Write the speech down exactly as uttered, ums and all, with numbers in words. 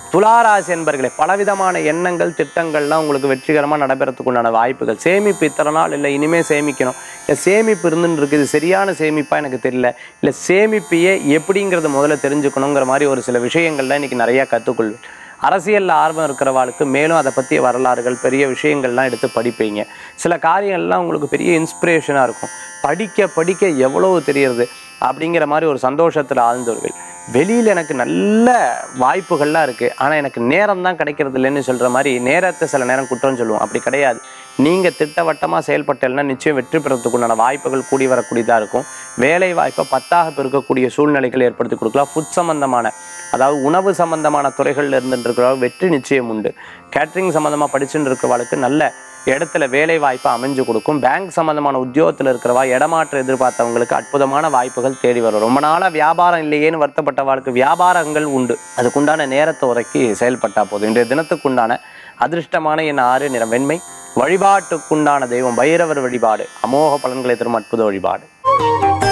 துளாராசி என்பர்களே, பலவிதமான எண்ணங்கள் திட்டங்கள்லாம் உங்களுக்கு வெற்றிகரமாக நடைபெறத்துக்கு உண்டான வாய்ப்புகள். சேமிப்பு இத்தனை நாள் இல்லை, இனிமேல் சேமிக்கணும், இல்லை சேமிப்பு இருந்துன்னு இருக்குது, சரியான சேமிப்பாக எனக்கு தெரியல, இல்லை சேமிப்பையே எப்படிங்கிறத முதல்ல தெரிஞ்சுக்கணுங்கிற மாதிரி ஒரு சில விஷயங்கள்லாம் இன்றைக்கி நிறையா கற்றுக்கொள்வேன். அரசியலில் ஆர்வம் இருக்கிறவாளுக்கு மேலும் அதை பற்றிய வரலாறுகள் பெரிய விஷயங்கள்லாம் எடுத்து படிப்பீங்க. சில காரியங்கள்லாம் உங்களுக்கு பெரிய இன்ஸ்பிரேஷனாக இருக்கும். படிக்க படிக்க எவ்வளவு தெரியறது அப்படிங்கிற மாதிரி ஒரு சந்தோஷத்தில் ஆழ்ந்தவர்கள். வெளியில் எனக்கு நல்ல வாய்ப்புகள்லாம் இருக்குது, ஆனால் எனக்கு நேரம் தான் கிடைக்கிறது இல்லைன்னு சொல்கிற மாதிரி நேரத்தை சில நேரம் குற்றம் சொல்லுவோம். அப்படி கிடையாது. நீங்கள் திட்டவட்டமாக செயல்பட்டேன்னா நிச்சயம் வெற்றி பெறத்துக்குண்டான வாய்ப்புகள் கூடி வரக்கூடியதாக இருக்கும். வேலை வாய்ப்பை பத்தாக பெருக்கக்கூடிய சூழ்நிலைகள் ஏற்படுத்தி கொடுக்கலாம். ஃபுட் சம்பந்தமான, அதாவது உணவு சம்பந்தமான துறைகளில் இருந்துட்டு இருக்கிற வெற்றி நிச்சயம் உண்டு. கேட்ரிங் சம்மந்தமாக படிச்சுட்டு இருக்கிறவாளுக்கு நல்ல இடத்துல வேலை வாய்ப்பை அமைஞ்சு கொடுக்கும். பேங்க் சம்மந்தமான உத்தியோகத்தில் இருக்கிறவா இடமாற்றம் எதிர்பார்த்தவங்களுக்கு அற்புதமான வாய்ப்புகள் தேடி வரும். ரொம்ப நாளாக வியாபாரம் இல்லையேன்னு வருத்தப்பட்டவாளுக்கு வியாபாரங்கள் உண்டு. அதுக்குண்டான நேரத்தை உரைக்கி செயல்பட்டால் போதும். இன்றைய தினத்துக்குண்டான அதிர்ஷ்டமான என் ஆறு நிறம் வெண்மை. வழிபாட்டுக்குண்டான தெய்வம் பைரவர் வழிபாடு. அமோக பலன்களை தரும் அற்புத வழிபாடு.